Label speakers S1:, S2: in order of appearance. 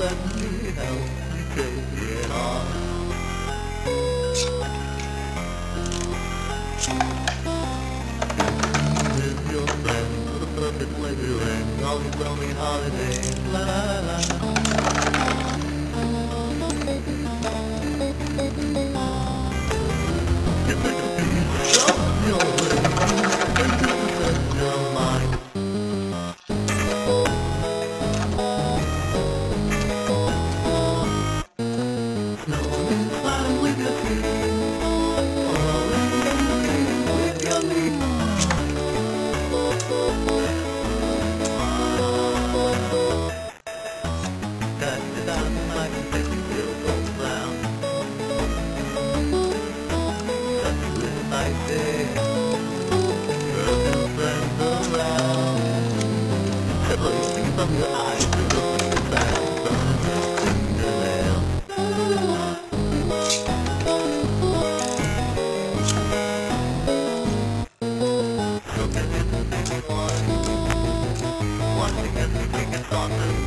S1: let me help you take it off. With your friend, with a perfect lazy ring, all these lonely holidays, la la la. You make a piece of your ring, and this is your mind. Snowing flying with your feet, falling with your feet. Touch it out like a sexy beautiful clown. Touch your lips like this, girl, your friends around. Hello, you see from your eyes, you look like the sound of Cinderella. So can you make me one? Once again, we take it on the